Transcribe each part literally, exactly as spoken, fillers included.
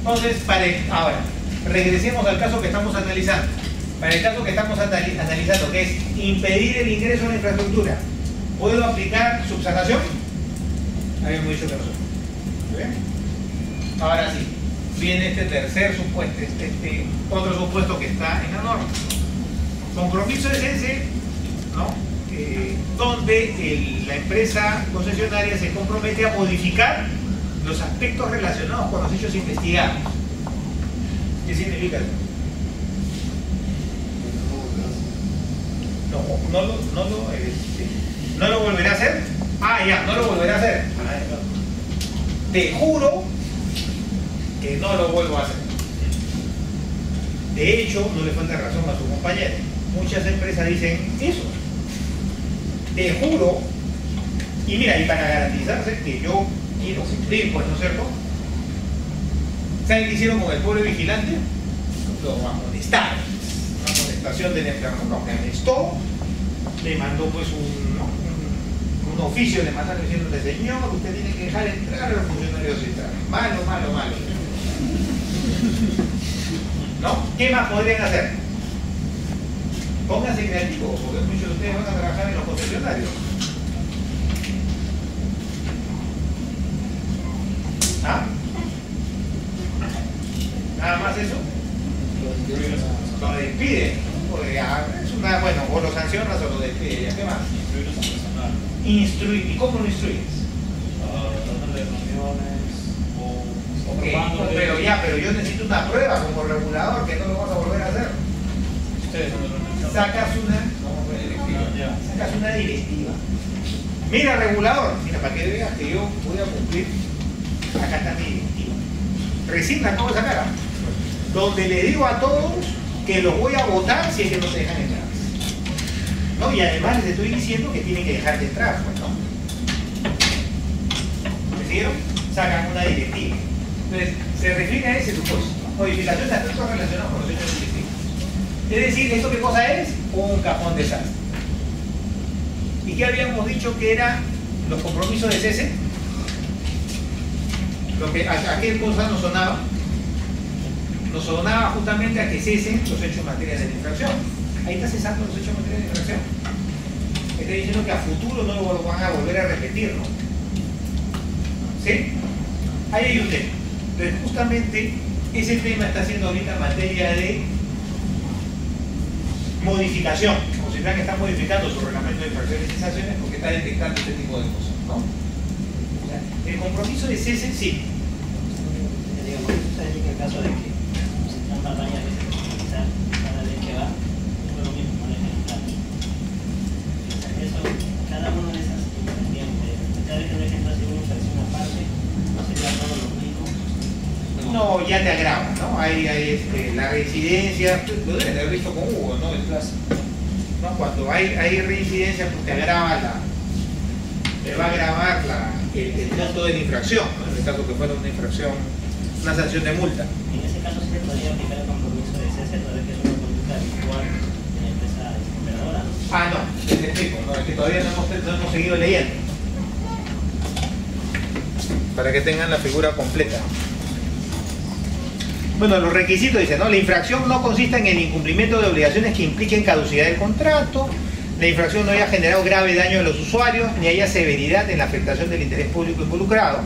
Entonces, para el, ahora, regresemos al caso que estamos analizando. Para el caso que estamos analizando, que es impedir el ingreso a la infraestructura, ¿puedo aplicar subsanación? Habíamos dicho que no. ¿Bien? Ahora sí, viene este tercer supuesto, este, este otro supuesto que está en la norma. Compromiso es ese, ¿no? Eh, donde el, la empresa concesionaria se compromete a modificar los aspectos relacionados con los hechos investigados. ¿Qué significa eso? No, no lo, no lo, este, no lo volverá a hacer. Ah, ya, no lo volverá a hacer. Te juro que no lo vuelvo a hacer. De hecho, no le falta razón a su compañero. Muchas empresas dicen eso. Te juro. Y mira, y para garantizarse que yo quiero cumplir, pues, ¿no es cierto? ¿Saben qué hicieron con el pobre vigilante? Lo amonestaron. Una amonestación del enfermo. Lo amonestó. Le mandó, pues, un, ¿no? un, un oficio, le mandaron diciéndole: señor, usted tiene que dejar entrar a los funcionarios centrales. Malo, malo, malo. ¿No? ¿Qué más podrían hacer? Pónganse creativos, porque muchos de ustedes van a trabajar en los concesionarios. ¿Ah? ¿Nada más eso? Lo despiden. Es una, bueno, o lo sancionas o lo despides. ¿Qué más? Instruir. ¿Y cómo lo instruyes? Okay, no, pero ya, pero yo necesito una prueba como regulador que no lo vas a volver a hacer. Sacas una, sacas una directiva. Mira, regulador, mira, para que veas que yo voy a cumplir, acá está mi directiva. Recién la acabo de sacar, donde le digo a todos que los voy a votar si es que no se dejan entrar. ¿No? Y además les estoy diciendo que tienen que dejar de entrar, pues, ¿no? ¿Me siguieron? Sacan una directiva. Entonces, se refiere a ese supuesto, ¿no? Modificación de aspectos relacionados con los hechos delictivos. Es decir, ¿esto qué cosa es? Un cajón de desastre. ¿Y qué habíamos dicho que eran los compromisos de cese? Lo que, ¿a, a qué cosa nos sonaba? Nos sonaba justamente a que cesen los hechos materiales de la infracción. Ahí está cesando los hechos materiales de la infracción. Está diciendo que a futuro no lo van a volver a repetir, ¿no? ¿Sí? Ahí hay un tema. Entonces, justamente, ese tema está siendo ahorita materia de modificación. Como si que está modificando su reglamento de infracciones y sanciones porque está detectando este tipo de cosas, ¿no? El compromiso de cese, sí. Digamos, esto significa el caso de que se trata varias veces de utilizar cada vez que va, es lo mismo, no es ejemplar. Eso, cada una de esas, digamos, cada vez que un ejemplo hace una infracción aparte, no sería todo lo mismo. No, ya te agrava, ¿no? Hay, hay este, la reincidencia, lo deben haber visto con Hugo, ¿no? El clásico. ¿No? Cuando hay, hay reincidencia, pues te agrava la, te va a agravar la, el, el monto de la infracción, ¿no? En el caso que fuera una infracción, una sanción de multa. En ese caso sí se podría aplicar el compromiso de cese, toda vez que es una conducta habitual de la empresa operadora. Ah, no, les explico, no, es que todavía no hemos, no hemos seguido leyendo. Para que tengan la figura completa. Bueno, los requisitos dicen, ¿no? La infracción no consiste en el incumplimiento de obligaciones que impliquen caducidad del contrato, la infracción no haya generado grave daño a los usuarios, ni haya severidad en la afectación del interés público involucrado.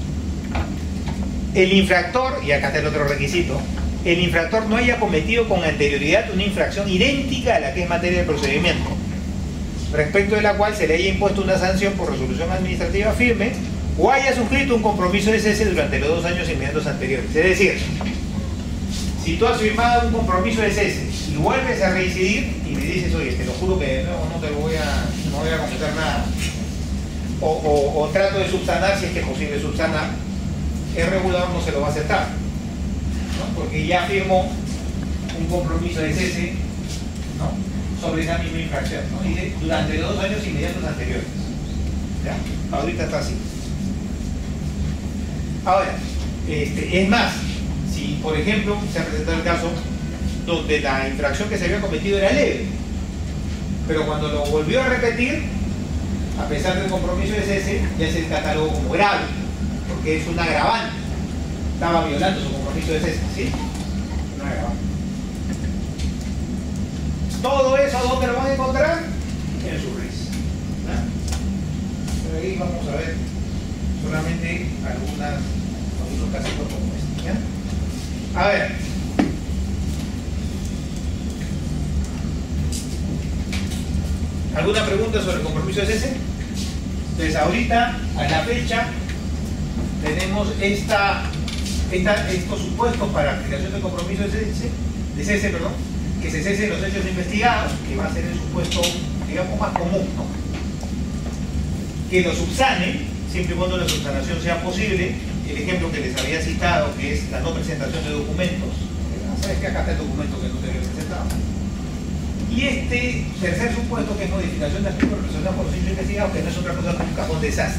El infractor, y acá está el otro requisito, el infractor no haya cometido con anterioridad una infracción idéntica a la que es materia del procedimiento, respecto de la cual se le haya impuesto una sanción por resolución administrativa firme, o haya suscrito un compromiso de cese durante los dos años inmediatos anteriores. Es decir, si tú has firmado un compromiso de cese y vuelves a reincidir y me dices, oye, te lo juro que de nuevo no te lo voy a, no voy a cometer nada, o, o, o trato de subsanar si es que es posible subsanar, el regulador no se lo va a aceptar, ¿no? Porque ya firmó un compromiso de cese, ¿no? Sobre esa misma infracción, ¿no? Y de, durante los dos años inmediatos anteriores. ¿Ya? Ahorita está así. Ahora, este, es más, si por ejemplo se ha presentado el caso donde la infracción que se había cometido era leve, pero cuando lo volvió a repetir, a pesar del compromiso de cese, ya se catalogó como grave, porque es un agravante. estaba violando su compromiso de cese, ¿sí? No era. Todo eso, ¿dónde lo van a encontrar? En su R I S. ¿Ah? Pero ahí vamos a ver solamente algunas, algunos casos como este. ¿Ya? A ver. ¿Alguna pregunta sobre el compromiso de cese? Entonces ahorita, a la fecha, tenemos esta, esta, estos supuestos para aplicación del compromiso de cese, de cese, perdón, que se cesen los hechos investigados, que va a ser el supuesto, digamos, más común, ¿no? Que lo subsane, siempre y cuando la subsanación sea posible. El ejemplo que les había citado, que es la no presentación de documentos. ¿Sabes que acá está el documento que no te había presentado? Y este tercer supuesto, que es modificación de artículos relacionados con los hechos investigados, que no es otra cosa que un cajón desastre.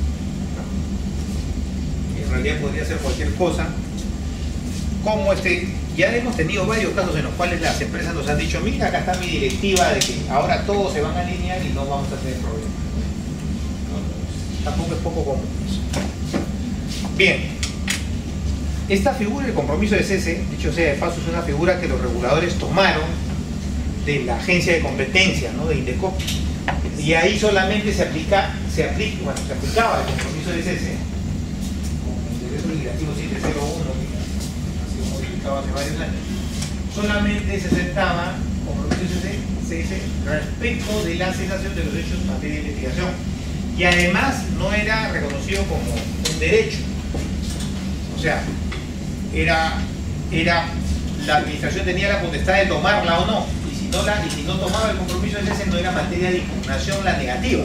En realidad podría ser cualquier cosa. Como este, ya hemos tenido varios casos en los cuales las empresas nos han dicho, mira, acá está mi directiva de que ahora todos se van a alinear y no vamos a tener problemas. No, tampoco es poco común eso. Bien. Esta figura, el compromiso de cese, dicho sea de paso, es una figura que los reguladores tomaron de la agencia de competencia, ¿no? De Indecop, y ahí solamente se aplica, se aplica, bueno, se aplicaba el compromiso de cese con el decreto legislativo setecientos uno, que ha sido modificado hace varios años. Solamente se aceptaba compromiso de cese respecto de la cesación de los hechos en materia de investigación, y además no era reconocido como un derecho, o sea, era, era la administración tenía la potestad de tomarla o no. No la, y si no tomaba el compromiso de cese, no era materia de impugnación la negativa.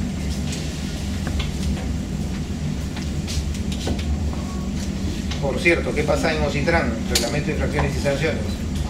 Por cierto, ¿qué pasa en OCITRAN? Reglamento de infracciones y sanciones.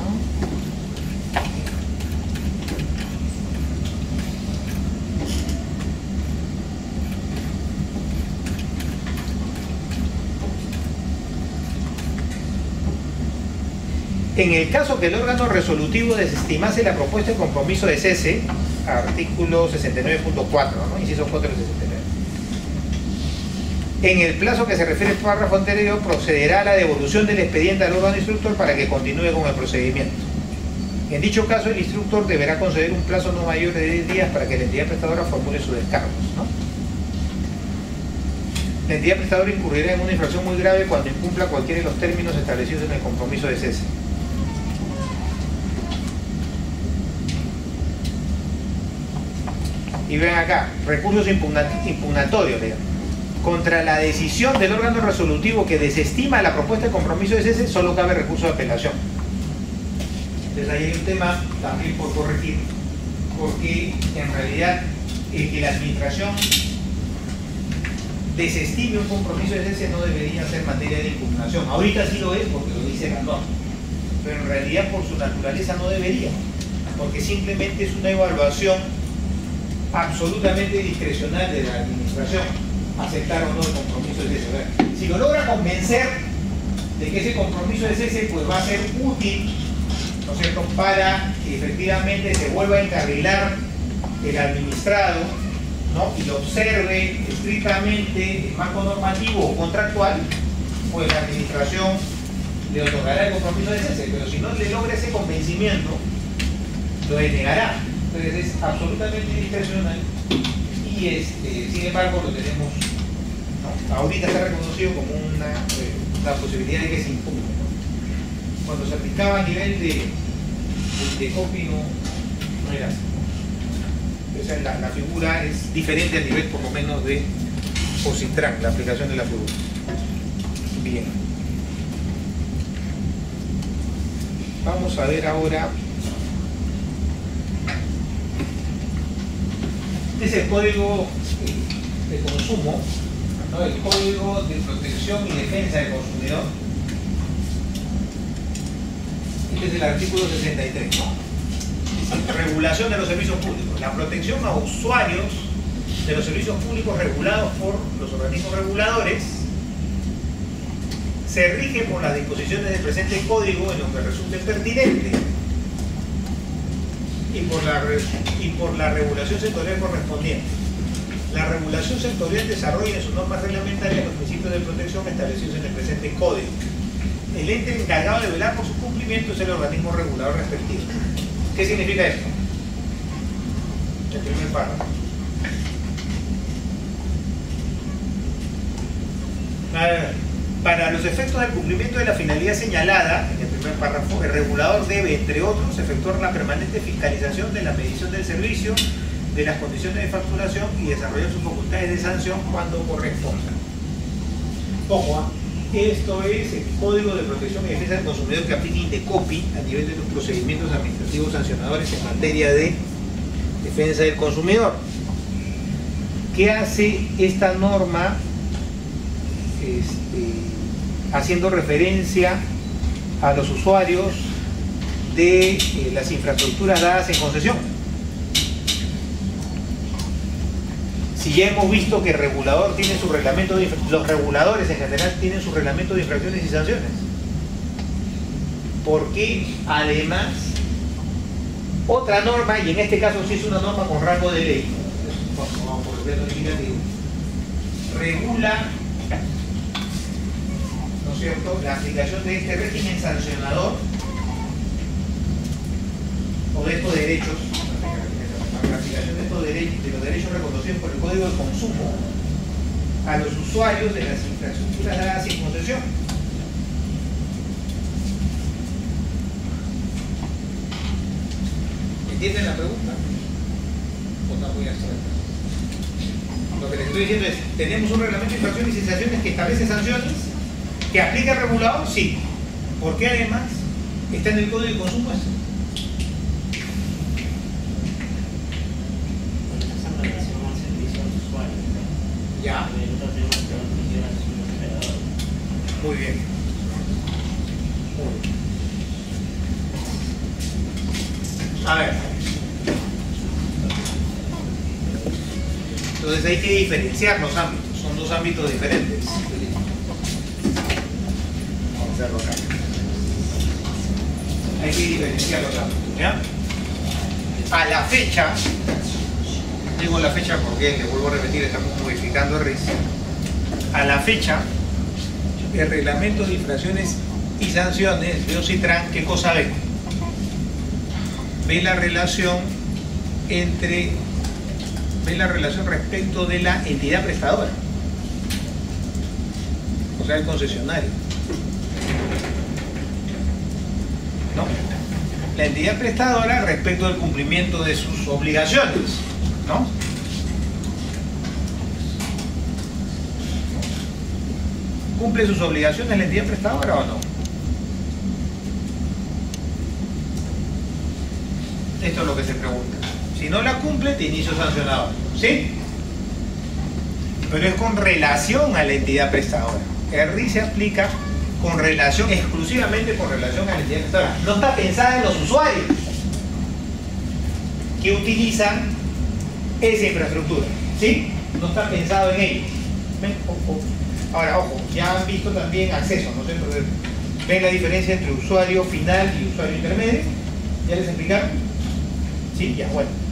En el caso que el órgano resolutivo desestimase la propuesta de compromiso de cese, artículo sesenta y nueve punto cuatro, ¿no? Inciso cuatro del sesenta y nueve. En el plazo que se refiere al párrafo anterior, procederá a la devolución del expediente al órgano instructor para que continúe con el procedimiento. En dicho caso, el instructor deberá conceder un plazo no mayor de diez días para que la entidad prestadora formule sus descargos, ¿no? La entidad prestadora incurrirá en una infracción muy grave cuando incumpla cualquiera de los términos establecidos en el compromiso de cese. Y ven acá, recursos impugnatorios, digamos. Contra la decisión del órgano resolutivo que desestima la propuesta de compromiso de cese, solo cabe recurso de apelación. Entonces ahí hay un tema también por corregir, porque en realidad el que la administración desestime un compromiso de cese no debería ser materia de impugnación. Ahorita sí lo es porque lo dice la norma, pero en realidad por su naturaleza no debería, porque simplemente es una evaluación absolutamente discrecional de la administración, aceptar o no el compromiso de cese. Si lo logra convencer de que ese compromiso de cese pues va a ser útil, ¿no es cierto?, para que efectivamente se vuelva a encarrilar el administrado, ¿no?, y lo observe estrictamente el marco normativo o contractual, pues la administración le otorgará el compromiso de cese, pero si no le logra ese convencimiento, lo denegará. Entonces es absolutamente discrecional y este, sin embargo lo tenemos, ¿no? Ahorita está reconocido como una, eh, la posibilidad de que se impugne, ¿no? Cuando se aplicaba a nivel de, de, de copy no, no era así. O sea, la, la figura es diferente a nivel por lo menos de OCITRAN, la aplicación de la figura. Bien. Vamos a ver ahora. Este es el código de consumo, ¿no?, el código de protección y defensa del consumidor. Este es el artículo sesenta y tres, ¿no? Regulación de los servicios públicos. La protección a usuarios de los servicios públicos regulados por los organismos reguladores se rige por las disposiciones del presente código en lo que resulte pertinente y por la, y por la regulación sectorial correspondiente. La regulación sectorial desarrolla en sus normas reglamentarias los principios de protección establecidos en el presente código. El ente encargado de velar por su cumplimiento es el organismo regulador respectivo. ¿Qué significa esto? El primer párrafo. Para los efectos del cumplimiento de la finalidad señalada, en el primer párrafo, el regulador debe, entre otros, efectuar la permanente fiscalización de la medición del servicio, de las condiciones de facturación y desarrollar sus facultades de sanción cuando corresponda. Ojo, ¿eh? Esto es el Código de Protección y Defensa del Consumidor que aplica Indecopi a nivel de los procedimientos administrativos sancionadores en materia de defensa del consumidor. ¿Qué hace esta norma? Este, haciendo referencia a los usuarios de eh, las infraestructuras dadas en concesión. Si ya hemos visto que el regulador tiene su reglamento de los reguladores en general tienen su reglamento de infracciones y sanciones, porque además otra norma, y en este caso sí es una norma con rango de ley, vamos por el pleno legislativo, regula, ¿no es cierto?, la aplicación de este régimen sancionador o de estos derechos, la aplicación de estos derechos, de los derechos reconocidos por el Código de Consumo a los usuarios de las infraestructuras dadas sin concesión. ¿Entienden la pregunta? ¿O está muy abstracta? Lo que les estoy diciendo es, tenemos un reglamento de infracciones y sanciones que establece sanciones, que aplica el regulador, sí. Porque además está en el Código de Consumo eso. Ya. Muy bien. Muy bien. A ver. Entonces hay que diferenciar los ámbitos. Son dos ámbitos diferentes. Vamos a hacerlo acá. Hay que diferenciar los ámbitos, ¿ya? A la fecha, digo la fecha porque, le vuelvo a repetir, estamos modificando el R I S. A la fecha, el reglamento de infracciones y sanciones de OCITRAN, ¿qué cosa ve? Ve la relación entre, ve la relación respecto de la entidad prestadora, o sea, el concesionario. ¿No? La entidad prestadora respecto al cumplimiento de sus obligaciones, ¿no? ¿Cumple sus obligaciones la entidad prestadora o no? Esto es lo que se pregunta. Si no la cumple, te inicio sancionador, ¿sí? Pero es con relación a la entidad prestadora. El R I S se aplica con relación, exclusivamente con relación a la entidad prestadora. No está pensada en los usuarios que utilizan esa infraestructura, ¿sí? No está pensado en ellos. ¿Ven? Ojo. Ahora, ojo, ya han visto también acceso, ¿no sé? Entonces, ¿ven la diferencia entre usuario final y usuario intermedio? ¿Ya les explicaron? Sí, ya, bueno.